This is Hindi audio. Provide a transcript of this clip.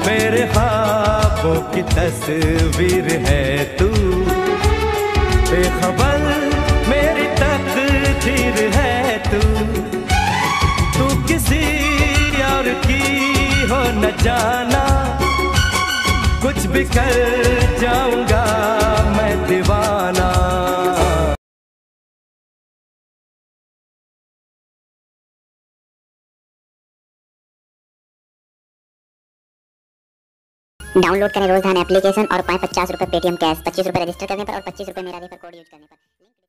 मेरे ख्वाबों की तस्वीर है तू, बेखबर मेरी तकदीर है तू। तू किसी और की हो न जाना, कुछ भी कर जाऊंगा मैं दीवाना। डाउनलोड करें रोजधान एप्लीकेशन और पाएं 50 रुपये पेटीएम कैश, 25 रुपये रजिस्टर करने पर और 25 रुपये मेरा रेफर कोड यूज करने पर।